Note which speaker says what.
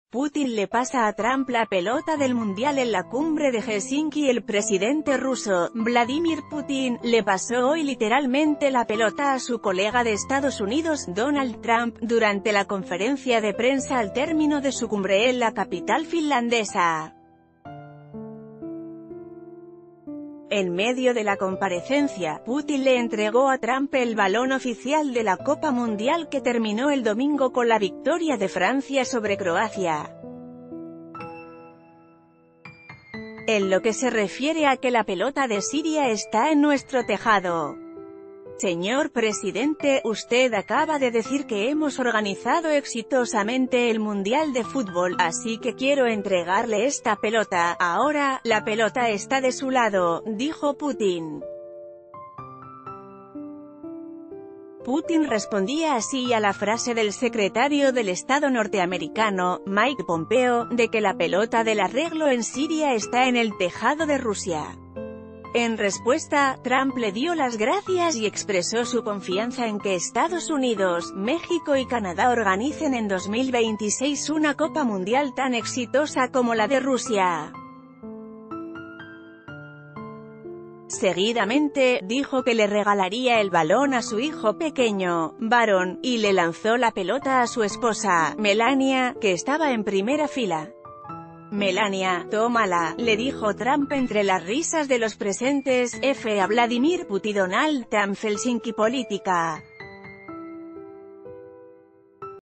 Speaker 1: Putin le pasa a Trump la pelota del mundial en la cumbre de Helsinki. El presidente ruso, Vladimir Putin, le pasó hoy literalmente la pelota a su colega de Estados Unidos, Donald Trump, durante la conferencia de prensa al término de su cumbre en la capital finlandesa. En medio de la comparecencia, Putin le entregó a Trump el balón oficial de la Copa Mundial que terminó el domingo con la victoria de Francia sobre Croacia. En lo que se refiere a que la pelota de Siria está en nuestro tejado. Señor presidente, usted acaba de decir que hemos organizado exitosamente el Mundial de Fútbol, así que quiero entregarle esta pelota. Ahora, la pelota está de su lado, dijo Putin. Putin respondía así a la frase del secretario del Estado norteamericano, Mike Pompeo, de que la pelota del arreglo en Siria está en el tejado de Rusia. En respuesta, Trump le dio las gracias y expresó su confianza en que Estados Unidos, México y Canadá organicen en 2026 una Copa Mundial tan exitosa como la de Rusia. Seguidamente, dijo que le regalaría el balón a su hijo pequeño, Barron, y le lanzó la pelota a su esposa, Melania, que estaba en primera fila. Melania, tómala, le dijo Trump entre las risas de los presentes. A Vladimir Putin Donald Trump Helsinki Política.